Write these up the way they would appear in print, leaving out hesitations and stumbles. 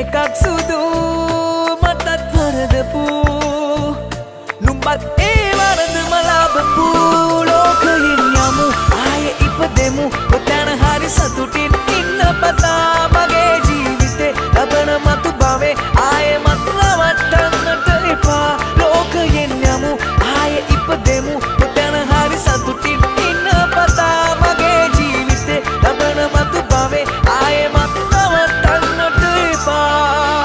එකක් සුදු මටත් වරදපු නුඹත් ඒ වරදම ලබපු ලෝකයෙන් යමු ආයේ ඉපදෙමු ඔතන හරි සතුටින් ඉන්න පතා මගේ ජීවිතේ ලබන මතු භවේ ආයේ මත් නවත්තන්නට එපා ලෝකයෙන් යමු ආයේ ඉපදෙමු ඔතන හරි සතුටින් ඉන්න පතා මගේ ජීවිතේ ලබන මතු භවේ ආයේ මත් නවත්තන්නට එපා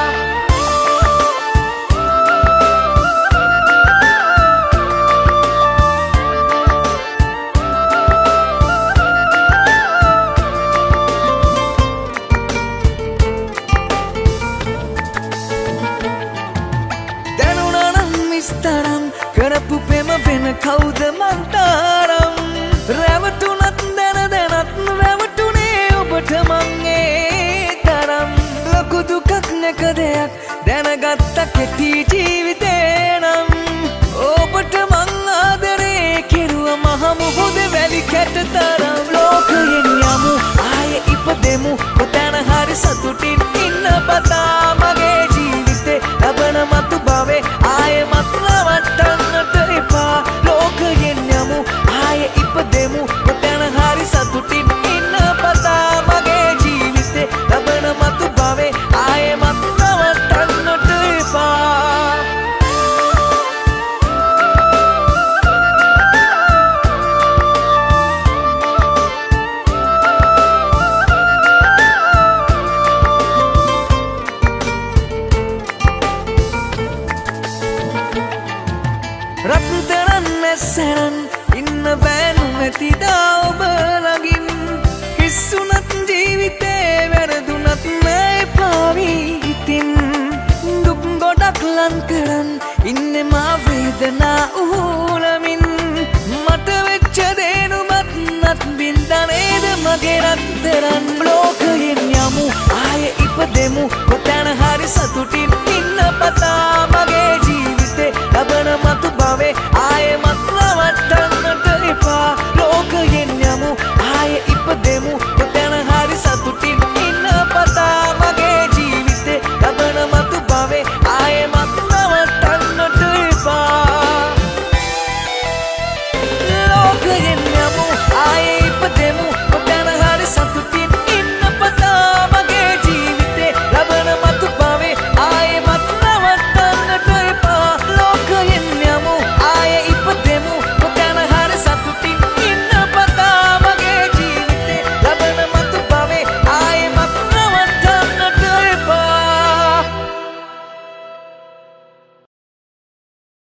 කරපු පෙම වෙන කවුද මන්තරම් රැවටුනත් දැන දැනත් රැවටුනේ ඔබට මං ඒ තරම් ලොකු දුකක් නැක දෙයක් දැනගත්ත කෙටි ජීවිතේ නම් ඔබට මං ආදරේ කෙරුව මහ මුහුද වැලි කැට තරම් ලෝකයෙන් යමු ආයේ ඉපදෙමු ඔතන හරි සතුටින් ඉන්න පතා මගේ ජීවිතේ ලබන මතු භවේ ආයේ මත් නවත්තන්නට එපා ලෝකයෙන් යමු ආයේ ඉපදෙමු ඔතන හරි සතුටින් ඉන්න පතා මගේ ජීවිතේ ලබන මතු භවේ ආයේ මත් නවත්තන්නට එපා රත්තරන් නැසරන් ඉන්න බෑනු මැතිදා ඔබ ළඟින් හිස්සුනත් ජීවිතේ වැරදුනත් නෑ පාවී හිතින් දුක් ගොඩක් ලං කරන් ඉන්නේ මා වේදනා උහුලමින් මට වෙච්ච දේනුමත් නත් බින්දනේද මගේ රත්තරන් ලෝකයෙන් යමු ආයේ ඉපදෙමු ඔතන හරි සතුටින් ඉන්න පතා